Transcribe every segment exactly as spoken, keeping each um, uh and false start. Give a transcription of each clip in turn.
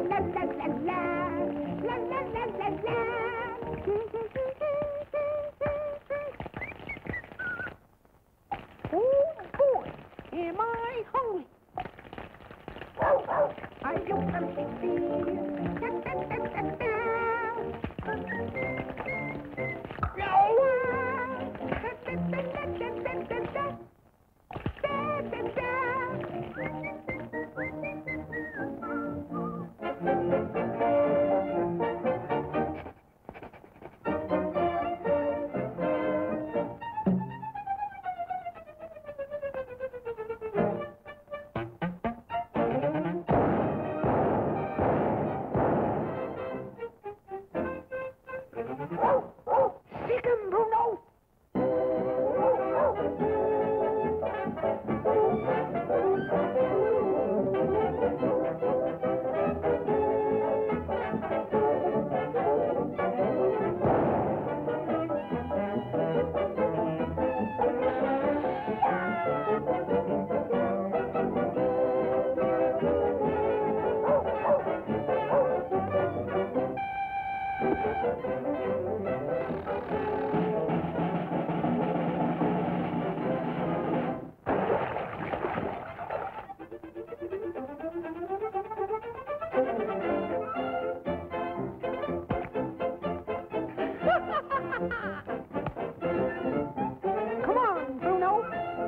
la la la la, la la la la la. Oh boy, am I hungry! Are you thirsty? Da, da, da, da, da. Sick 'em, Bruno! Come on, Bruno.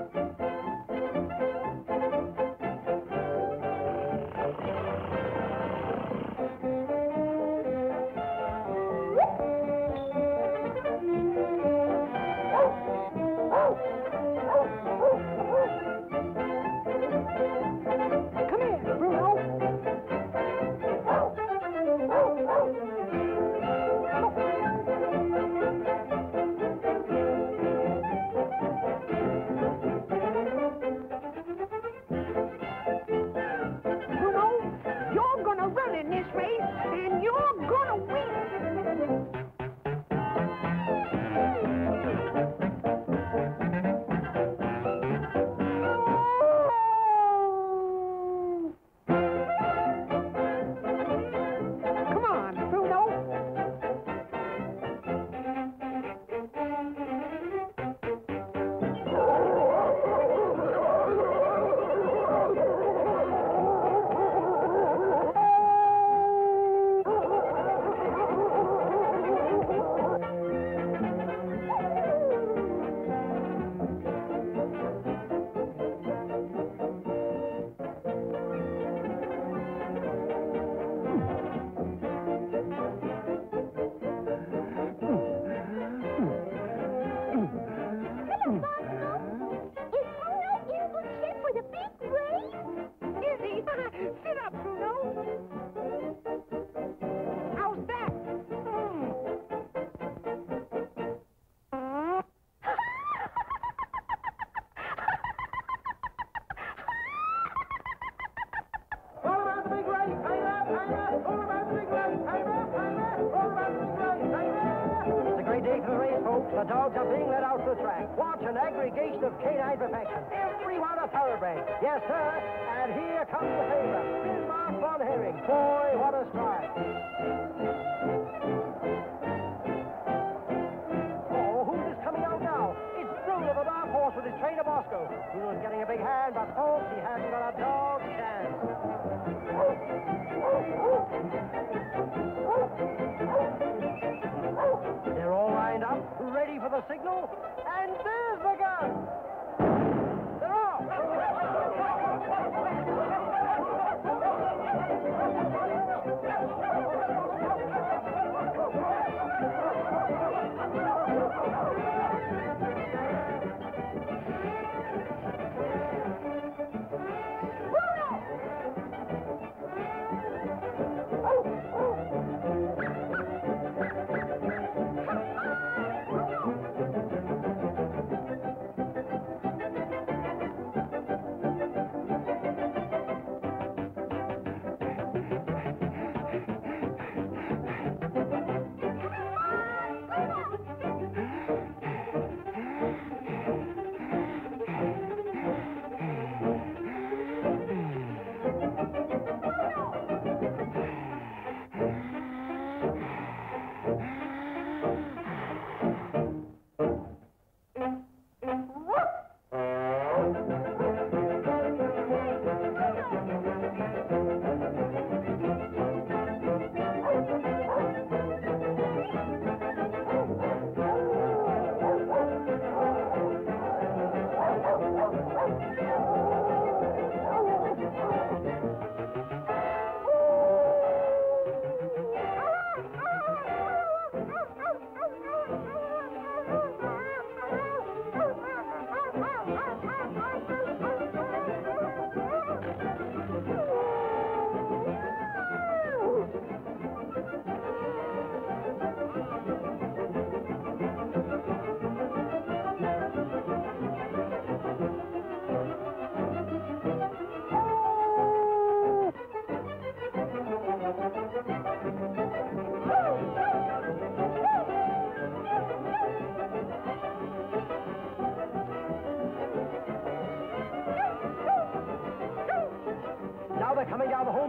Come here, Bruno. Bruno, you're gonna run in this race, and you're gonna win. Come on, Bruno. Sit up, Bruno. How's that? Mm. All about the big race, Elmer, Elmer. All about the big race, Elmer, Elmer. All about the big race, Elmer. It's a great day for the race, folks. The dogs are being let out to the track. Watch an aggregation of canine perfection. Everyone a thoroughbred. Yes, sir. And here comes the favorite, Bismarck von Herring. Boy, what a stride. Oh, who's this coming out now? It's Bruno, the dark horse, with his trainer Bosko. Bruno's getting a big hand, but folks, he hasn't got a dog's chance. They're all lined up, ready for the signal, and there's the gun. They're off.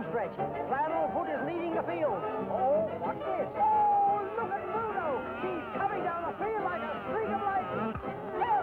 stretch. Flannelfoot is leading the field. Oh, what's this? Oh, look at Bruno. He's coming down the field like a streak of lightning. Hey!